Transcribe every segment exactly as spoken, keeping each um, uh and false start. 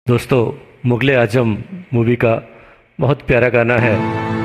दोस्तों, मुगले आजम मूवी का बहुत प्यारा गाना है।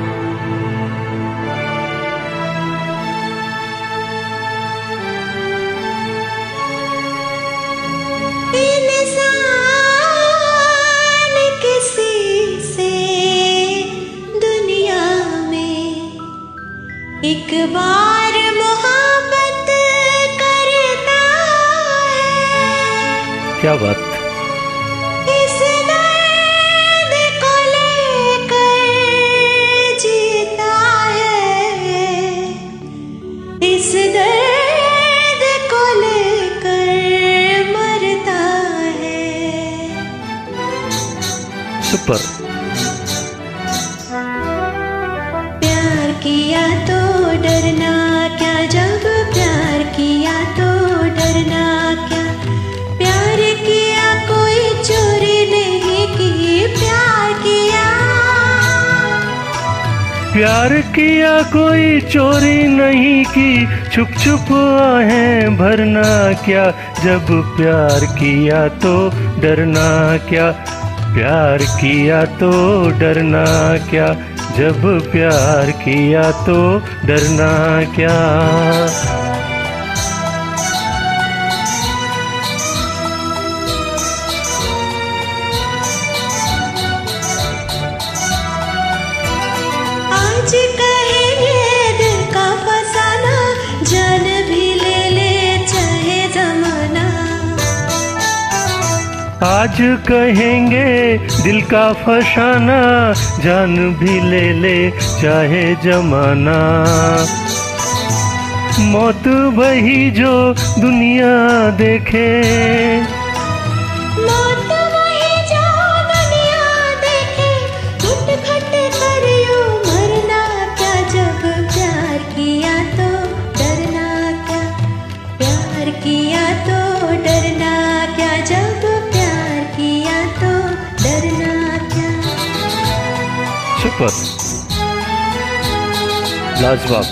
इंसान किसी से दुनिया में एक बार मोहब्बत करता है। क्या बात। इस दर्द को लेकर जीता है, इस दर्द को लेकर मरता है। सुपर। प्यार किया तो डरना क्या, जब प्यार किया तो डरना क्या। प्यार किया कोई चोरी नहीं की, प्यार किया प्यार किया कोई चोरी नहीं की, छुप छुप आहें भरना क्या। जब प्यार किया तो डरना क्या, प्यार किया तो डरना क्या। जब प्यार किया तो डरना क्या। आज कहेंगे दिल का फसाना, जान भी ले ले चाहे जमाना। आज कहेंगे दिल का फसाना, जान भी ले ले चाहे जमाना। मौत वही जो दुनिया देखे, मौत वही जो दुनिया देखे, घुट घट कर यूं मरना क्या। जब प्यार किया तो डरना क्या, प्यार किया तो डरना क्या। जब प्यार किया तो डरना क्या। सुपर, लाजवाब।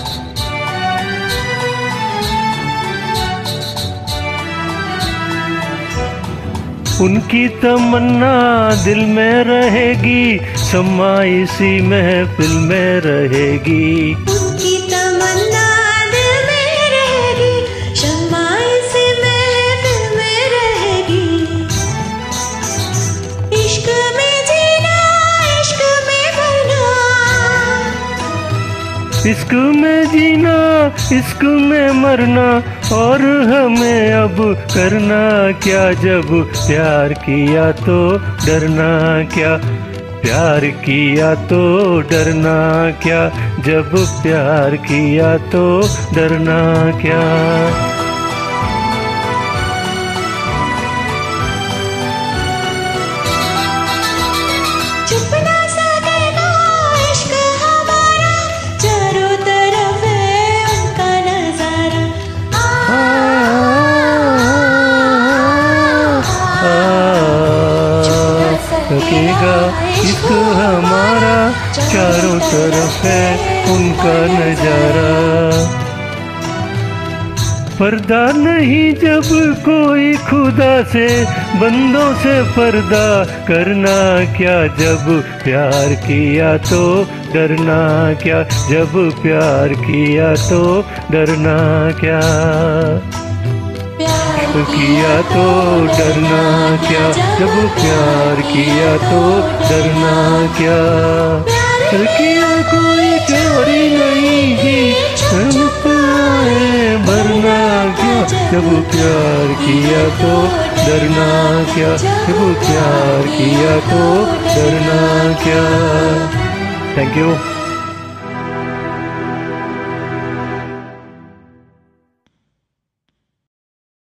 उनकी तमन्ना दिल में रहेगी, समा इसी महफिल में रहेगी। उनकी तमन्ना दिल में रहेगी, शम्मा इस महफिल में रहेगी। इश्क में जीना, इश्क में मरना, इश्क में जीना, इश्क में मरना। और हमें अब करना क्या। जब प्यार किया तो डरना क्या, प्यार किया तो डरना क्या। जब प्यार किया तो डरना क्या। छुप ना सकेगा इश्क हमारा, चारों तरफ है उनका नजारा। आ, आ, सकेगा इश्क हमारा, चारों तरफ है उनका नजारा। पर्दा नहीं जब कोई खुदा से, बंदों से पर्दा करना क्या। जब प्यार किया तो डरना क्या, जब प्यार किया तो डरना क्या। प्यार किया तो डरना क्या, जब प्यार किया तो डरना क्या। प्यार किया कोई चोरी नहीं की, छुप आहें भरना क्या। जब प्यार किया तो डरना क्या, जब प्यार किया तो डरना क्या। Thank you.